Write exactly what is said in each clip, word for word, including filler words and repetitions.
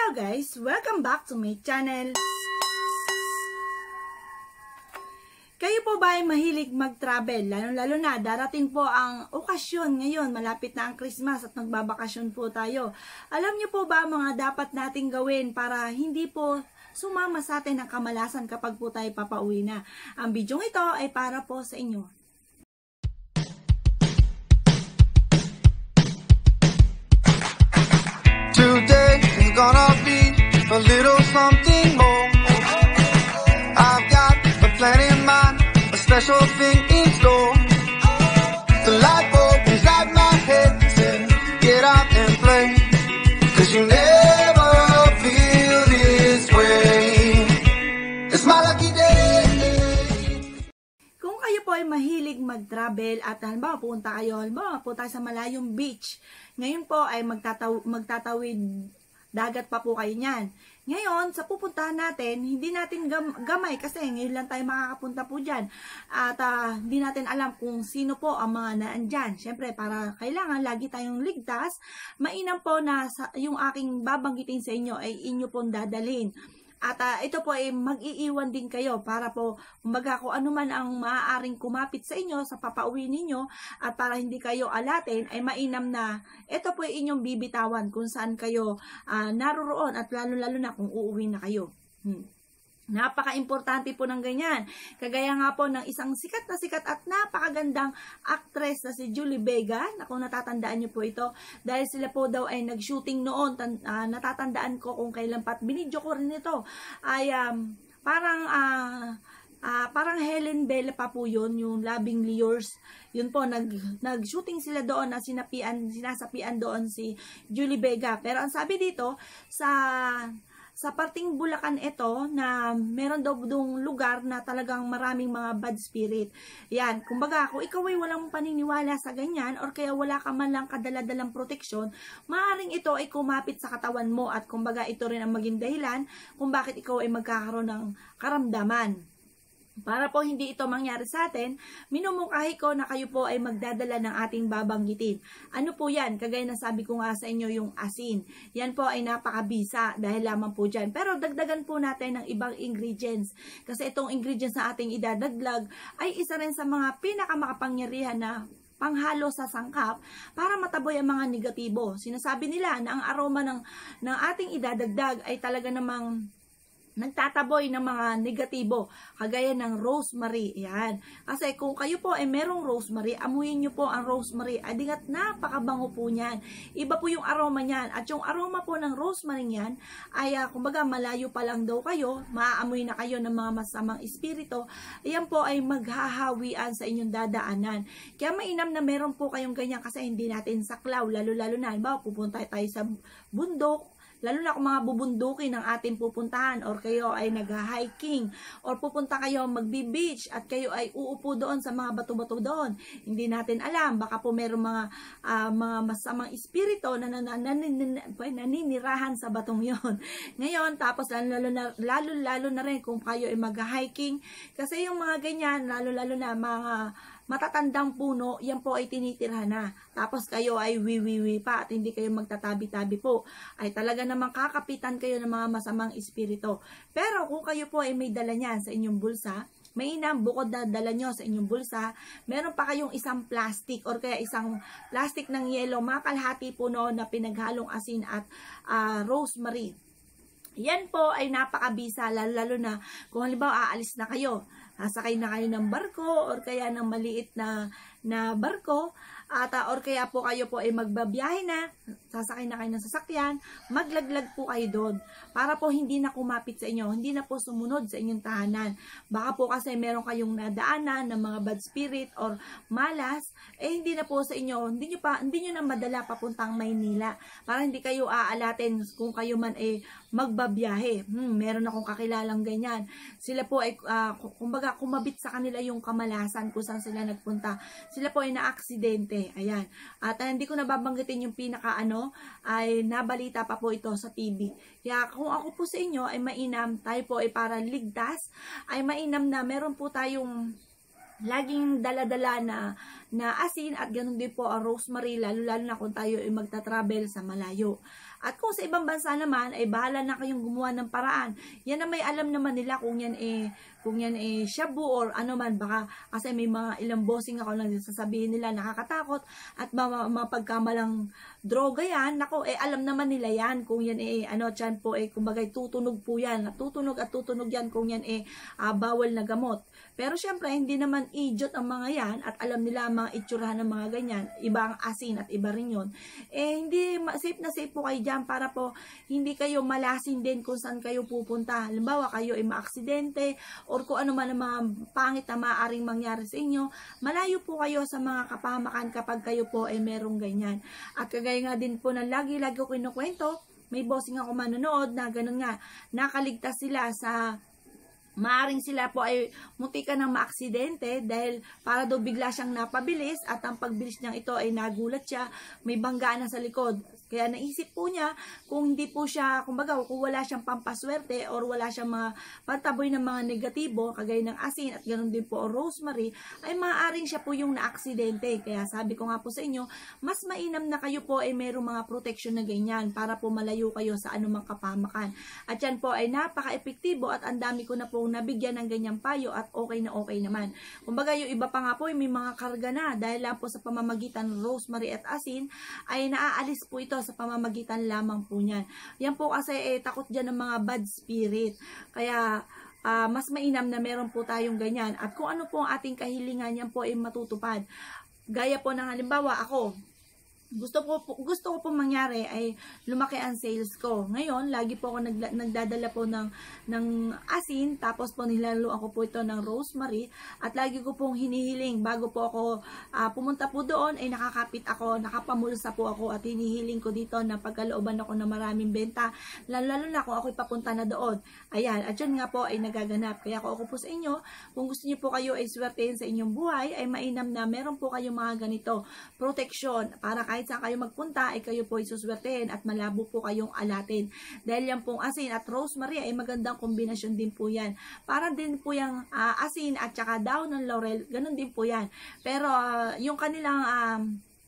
Hello guys! Welcome back to my channel. Kayo po ba ay mahilig mag-travel? Lalo-lalo na, darating po ang okasyon ngayon. Malapit na ang Christmas at magbabakasyon po tayo. Alam niyo po ba mga dapat nating gawin para hindi po sumama sa atin ang kamalasan kapag po tayo papauwi na? Ang bidyong ito ay para po sa inyo. Today is gonna be a little something more. I've got a plan in mind, a special thing in store. The light bulb inside my head said, get out and play, 'cause you never feel this way. It's my lucky day. Kung kayo po ay mahilig mag-travel at halimbawa pupunta kayo, halimbawa po tayo sa malayong beach, ngayon po ay magtataw magtatawid dagat pa po kayo niyan. Ngayon, sa pupuntahan natin, hindi natin gam gamay kasi ngayon lang tayo makakapunta po dyan. At uh, hindi natin alam kung sino po ang mga naandyan. Siyempre, para kailangan lagi tayong ligtas, mainam po na sa, yung aking babanggitin sa inyo ay inyo pong dadalhin. At uh, ito po ay mag-iiwan din kayo para po, kumbaga kung ano man ang maaaring kumapit sa inyo sa papauwi ninyo at para hindi kayo alatin, ay mainam na ito po ay inyong bibitawan kung saan kayo uh, naroroon at lalo-lalo na kung uuwi na kayo. Hmm. Napaka-importante po ng ganyan. Kagaya nga po ng isang sikat na sikat at napakagandang actress na si Julie Vega, na kung natatandaan niyo po ito, dahil sila po daw ay nag-shooting noon, uh, natatandaan ko kung kailan pa, binidyo ko rin ito, ay um, parang, uh, uh, parang Helen Bella pa po yun, yung Loving Lures, yun po, nag, nag-shooting sila doon na sinapian, sinasapian doon si Julie Vega. Pero ang sabi dito, sa... Sa parting Bulacan ito na meron daw dong lugar na talagang maraming mga bad spirit. Yan, kumbaga kung ikaw ay walang paniniwala sa ganyan or kaya wala ka man lang kadaladalang proteksyon, maaaring ito ay kumapit sa katawan mo at kumbaga ito rin ang maging dahilan kung bakit ikaw ay magkakaroon ng karamdaman. Para po hindi ito mangyari sa atin, minumungkahi ko na kayo po ay magdadala ng ating babanggitin. Ano po yan? Kagaya na sabi ko nga sa inyo yung asin. Yan po ay napakabisa dahil lamang po dyan. Pero dagdagan po natin ng ibang ingredients. Kasi itong ingredients na ating idadaglag ay isa rin sa mga pinakamakapangyarihan na panghalo sa sangkap para mataboy ang mga negatibo. Sinasabi nila na ang aroma ng, ng ating idadagdag ay talaga namang nagtataboy ng mga negatibo, kagaya ng rosemary. Yan. Kasi kung kayo po ay merong rosemary, amuyin nyo po ang rosemary. Adingat napakabango po niyan. Iba po yung aroma niyan. At yung aroma po ng rosemary niyan, ay uh, kumbaga malayo pa lang daw kayo, maaamoy na kayo ng mga masamang espiritu. Yan po ay maghahawian sa inyong dadaanan. Kaya mainam na meron po kayong ganyan kasi hindi natin saklaw, lalo-lalo na. Halimbawa, pupunta tayo sa bundok, lalo na kung mga bubundukin ng ating pupuntahan or kayo ay nag-hiking or pupunta kayo magbi-beach at kayo ay uupo doon sa mga bato-bato doon. Hindi natin alam, baka po mayroong mga uh, mga masamang espiritu na naninirahan sa batong yon. Ngayon, tapos lalo na, lalo, lalo na rin kung kayo ay mag-hiking kasi yung mga ganyan, lalo-lalo na mga matatandang puno, yan po ay tinitirhan na. Tapos kayo ay wiwiwi pa at hindi kayo magtatabi-tabi po. Ay talaga namang kakapitan kayo ng mga masamang espiritu. Pero kung kayo po ay may dala niyan sa inyong bulsa, mainam bukod na dala nyo sa inyong bulsa, meron pa kayong isang plastic or kaya isang plastic ng yelo, makalahati po noon na pinaghalong asin at uh, rosemary. Yan po ay napakabisa, lalo, lalo na kung halimbawa aalis na kayo, sasakay na kayo ng barko or kaya ng maliit na, na barko, at uh, or kaya po kayo po ay magbabiyahe na, sasakay na kayo ng sasakyan, maglaglag po kayo doon para po hindi na kumapit sa inyo, hindi na po sumunod sa inyong tahanan. Baka po kasi meron kayong nadaanan ng mga bad spirit or malas, eh hindi na po sa inyo, hindi nyo, pa, hindi nyo na madala papuntang Maynila para hindi kayo aalatin kung kayo man ay magbabiyahe. Hmm, meron akong kakilalang ganyan. Sila po ay, uh, kumbaga, kumabit sa kanila yung kamalasan kung saan sila nagpunta. Sila po ay na-aksidente. Ayan. At uh, hindi ko nababanggitin yung pinaka ano, ay nabalita pa po ito sa T V. Kaya kung ako po sa inyo ay mainam, tayo po ay para ligtas, ay mainam na meron po tayong laging dala-dala na, na asin at ganun din po ang rosemary, lalo-lalo na kung tayo ay magta-travel sa malayo. At kung sa ibang bansa naman, ay bahala na kayong gumawa ng paraan. Yan na may alam naman nila kung yan eh, kung yan eh shabu or ano man, baka kasi may mga ilang bossing ako lang sasabihin nila nakakatakot at mapagkamalang droga yan. Nako, eh alam naman nila yan kung yan eh, ano, dyan po eh, kumbaga tutunog po yan. Tutunog at tutunog yan kung yan eh, uh, bawal na gamot. Pero syempre, hindi naman idiot ang mga yan at alam nila ang mga itsurahan ng mga ganyan. Iba ang asin at iba rin yun. Eh, hindi, safe na safe po kayo dyan para po hindi kayo malasin din kung saan kayo pupunta. Halimbawa, kayo ay maaksidente or kung ano man ang mga pangit na maaaring mangyari sa inyo, malayo po kayo sa mga kapahamakan kapag kayo po ay merong ganyan. At kagaya nga din po na lagi-lagi ko kinukwento, may bossing ako manonood na ganun nga, nakaligtas sila sa maaring sila po ay muntikan ng maaksidente dahil para daw bigla siyang napabilis at ang pagbilis niyang ito ay nagulat siya, may banggaan na sa likod. Kaya naisip po niya kung hindi po siya, kumbaga kung wala siyang pampaswerte or wala siyang mga pantaboy ng mga negatibo, kagaya ng asin at ganoon din po o rosemary, ay maaaring siya po yung naaksidente. Kaya sabi ko nga po sa inyo, mas mainam na kayo po ay mayroong mga protection na ganyan para po malayo kayo sa anumang kapahamakan. At yan po ay napaka-epektibo at ang dami ko na po nabigyan ng ganyang payo at okay na okay naman. Kumbaga yung iba pa nga po ay may mga karga na dahil lang po sa pamamagitan ng rosemary at asin ay naaalis po ito sa pamamagitan lamang po niyan. Yan po kasi eh, takot dyan ng mga bad spirit. Kaya uh, mas mainam na meron po tayong ganyan. At kung ano po ang ating kahilingan, yan po ay matutupad. Gaya po ng halimbawa ako, gusto ko po, gusto ko po mangyari ay lumaki ang sales ko. Ngayon, lagi po ako nagla, nagdadala po ng ng asin, tapos po nilaluan ko po ito ng rosemary at lagi ko pong hinihiling bago po ako uh, pumunta po doon ay nakakapit ako, nakapamulsa po ako at hinihiling ko dito na pagkalooban ako ng maraming benta, lalo, lalo na kung ako'y papunta na doon. Ayan, at yun nga po ay nagaganap. Kaya ako, ako po sa inyo, kung gusto niyo po kayo ay swertein sa inyong buhay, ay mainam na meron po kayong mga ganito, protection, para kahit kahit saan kayo magpunta, ay kayo po isuswertehin at malabo po kayong alatin. Dahil yan pong asin at rosemary ay magandang kombinasyon din po yan. Para din po yung uh, asin at saka daon ng laurel, ganun din po yan. Pero uh, yung kanilang um,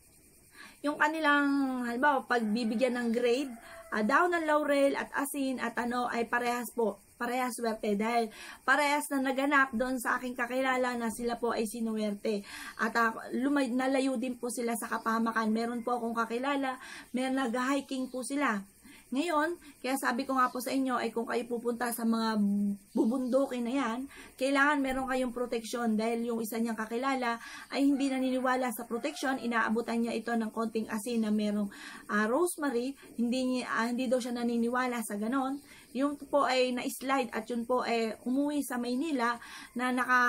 yung kanilang halimbawa pagbibigyan ng grade, uh, daon ng laurel at asin at ano ay parehas po. Parehas swerte dahil parehas na naganap doon sa aking kakilala na sila po ay sinuwerte. At uh, lumay, nalayo din po sila sa kapahamakan. Meron po akong kakilala, may nag-hiking po sila. Ngayon, kaya sabi ko nga po sa inyo ay kung kayo pupunta sa mga bubundukin na yan, kailangan meron kayong proteksyon dahil yung isa niyang kakilala ay hindi naniniwala sa proteksyon, inaabutan niya ito ng konting asin na merong uh, rosemary, hindi, uh, hindi daw siya naniniwala sa ganon. Yung po ay na-slide at yun po ay umuwi sa Maynila na naka,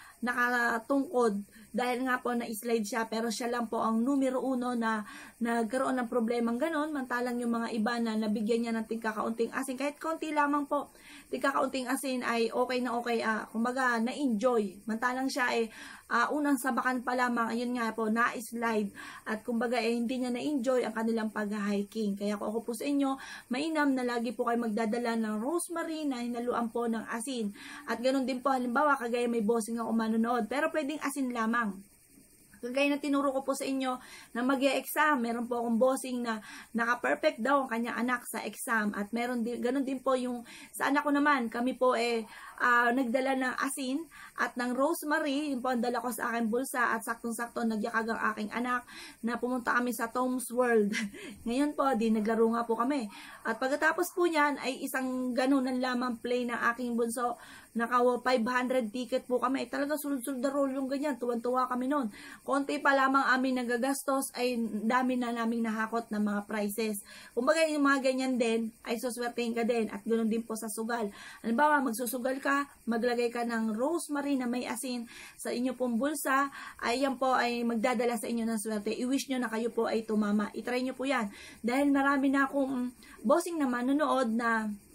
nakatungkod dahil nga po na-slide siya pero siya lang po ang numero uno na nagkaroon ng problemang ganon, mantalang yung mga iba na nabigyan niya ng tingkakaunting asin, kahit konti lamang po, tingkakaunting asin ay okay na okay, uh, kumbaga na-enjoy, mantalang siya ay uh, unang sabakan pa lamang, ayun nga po, na-slide at kumbaga eh, hindi niya na-enjoy ang kanilang pag-hiking. Kaya ako po sa inyo, mainam na lagi po kayo magdadala ng rosemary na hinaluan po ng asin at ganon din po, halimbawa kagaya may bossing ako manonood, pero pwedeng asin lamang. Kagaya na tinuro ko po sa inyo na mag-e-exam, meron po akong bossing na naka-perfect daw ang kanyang anak sa exam at meron din, ganun din po yung sa anak ko naman, kami po eh uh, nagdala ng asin at ng rosemary, yun po ang dala ko sa aking bulsa at saktong-sakto nagyakag ang aking anak na pumunta kami sa Tom's World. Ngayon po, di naglaro nga po kami. At pagkatapos po niyan ay isang ganunan lamang play ng aking bunso, naka five hundred ticket po kami. Talaga sulod-sulod na roll yung ganyan, tuwan-tuwa kami noon. Konti pa lamang aming nagagastos ay dami na naming nahakot ng mga prices. Kumbaga yung mga ganyan din ay suswertein ka din at ganoon din po sa sugal. Halimbawa magsusugal ka, maglagay ka ng rosemary na may asin sa inyo pong bulsa, ay yan po ay magdadala sa inyo ng swerte. I-wish nyo na kayo po ay tumama. I-try nyo po yan. Dahil marami na akong bossing na manonood na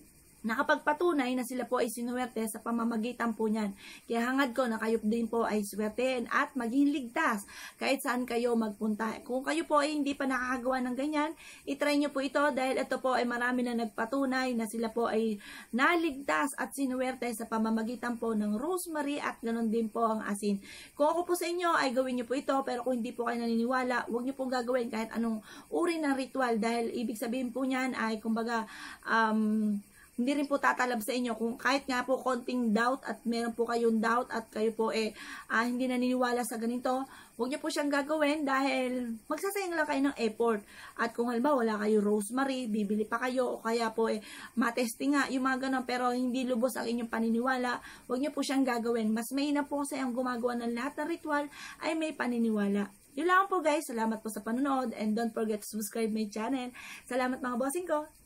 nakapagpatunay na sila po ay sinuwerte sa pamamagitan po niyan. Kaya hangad ko na kayo din po ay swertein at maging ligtas kahit saan kayo magpunta. Kung kayo po ay hindi pa nakakagawa ng ganyan, itry nyo po ito dahil ito po ay marami na nagpatunay na sila po ay naligtas at sinuwerte sa pamamagitan po ng rosemary at ganoon din po ang asin. Kung ako po sa inyo ay gawin nyo po ito, pero kung hindi po kayo naniniwala, huwag nyo pong gagawin kahit anong uri ng ritual dahil ibig sabihin po niyan ay kumbaga um, hindi rin po tatalab sa inyo kung kahit nga po konting doubt at meron po kayong doubt at kayo po eh uh, hindi naniniwala sa ganito, huwag niyo po siyang gagawin dahil magsasayang lang kayo ng effort. At kung halimbawa wala kayo rosemary, bibili pa kayo o kaya po eh matesting nga yung mga ganun pero hindi lubos ang inyong paniniwala, huwag niyo po siyang gagawin. Mas mainam po kasi ang gumagawa ng lahat ng ritual ay may paniniwala. Yun lang po guys, salamat po sa panonood and don't forget to subscribe my channel. Salamat mga bossing ko!